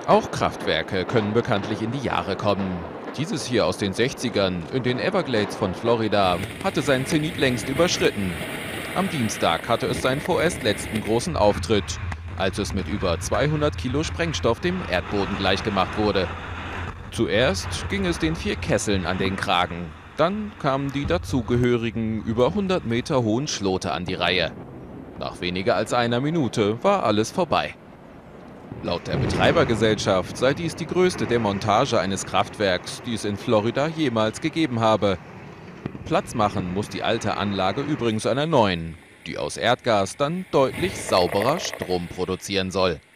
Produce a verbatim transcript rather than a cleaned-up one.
Auch Kraftwerke können bekanntlich in die Jahre kommen. Dieses hier aus den sechzigern in den Everglades von Florida hatte seinen Zenit längst überschritten. Am Dienstag hatte es seinen vorerst letzten großen Auftritt, als es mit über zweihundert Kilo Sprengstoff dem Erdboden gleichgemacht wurde. Zuerst ging es den vier Kesseln an den Kragen. Dann kamen die dazugehörigen über hundert Meter hohen Schlote an die Reihe. Nach weniger als einer Minute war alles vorbei. Laut der Betreibergesellschaft sei dies die größte Demontage eines Kraftwerks, die es in Florida jemals gegeben habe. Platz machen muss die alte Anlage übrigens einer neuen, die aus Erdgas dann deutlich sauberer Strom produzieren soll.